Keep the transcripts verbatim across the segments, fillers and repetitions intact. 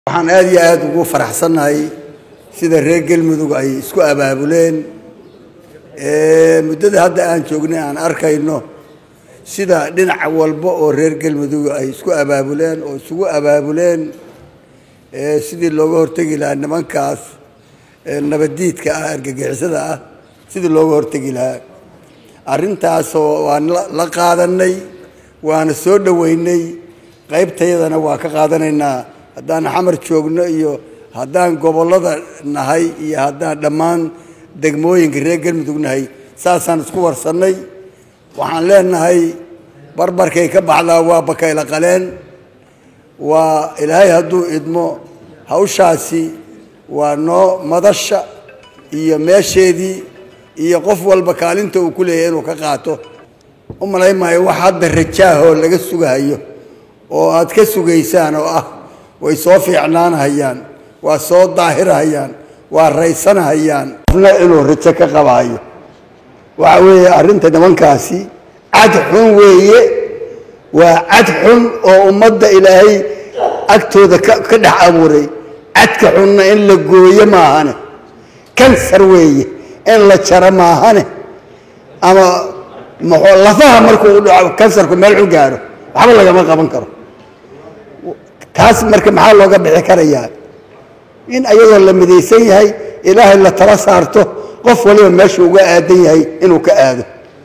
waxaan aad iyo aad ugu faraxsanahay sida reer Galmudug ay isku abaabuleen ee muddada hadda aan joognay aan arkayno sida dhinac walba oo reer Galmudug ay isku abaabuleen oo isugu abaabuleen ee sidii looga hortagi lahaa nimankaas nabadiidka ah argagixisada ah sidii looga hortagi lahaa arrintaas oo waan la qaadanay waana soo dhaweynay qaybtayadana waa ka qaadanaynaa haddaan xamar joogno iyo haddaan gobolada nahay iyo haddaan dhammaan degmooyinka reer Galmudug nahay saasaan isku warsanay waxaan leenahay barbarkay ka baxdaa waa bakayla qaleen waa ilaahay hadduu idmo hawshaasi waa noo madasha iyo meesheedii iyo qof walba kaalinta uu ku leeyahay inuu ka qaato u malaymayo wax hadda rajaahoo laga sugayo oo aad ka sugaysaan oo ah way soo fiicnaanayaan waa soo daahirayaan waa raysanayaan qofna inuu rajo ka qabayo waxa weeye arrinta nimankaasi cad xun weeye waa cad xun oo ummadda ilaahay agtooda ka dhex abuuray cadka xunna in la gooyo maahane kansar weeye in la jaro maahane ama maxaa lafaha markuu dhaco kansarku meel xun gaaro waxba lagama qaban karo taas marka maxaa looga bixi karayaa in ayadoo la midaysan yahay ilaahay la tala saarto qof waliba meesha uga aadan yahay inuu ka aado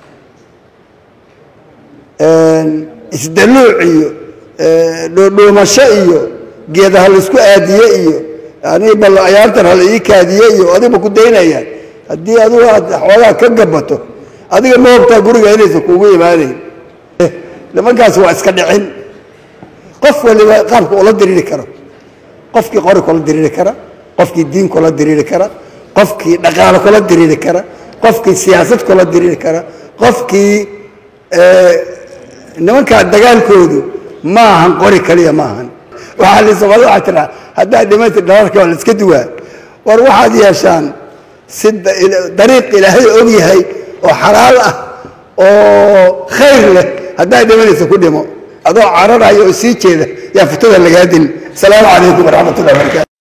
isdaluuc iyo dhoodhoomasho iyo geedaha la isku aadiye iyo yani bal ayaantan hal ii kaadiye iyo adiba ku daynaya haddii adigu aad xoogaa ka gabato adiga ma hogtaa guriga inaysan kuugu imaanayn nimankaasi waa iska dhicin qof waliba qaabka ula diriiri karo qofkii qori kula diriiri kara qofkii diin kula diriiri kara qofkii dhaqaale kula diriiri kara qofkii siyaasad kula diriiri kara qofkii nimanka dagaalkoodu ma ahan qori kaliya ma ahan waxa la soo wada tira hadda dhimaatay dhaarka wala iska duwaa war waxaad yeeshaan sid dariiq ilaahay og yahay oo xalaal ah oo khayr leh hadda dhimanaysa ku dhimo adoo cararayo oo sii jeeda yaa fitada laga hadin salaamu calaykum wa rahmatullahi wa barakatuh.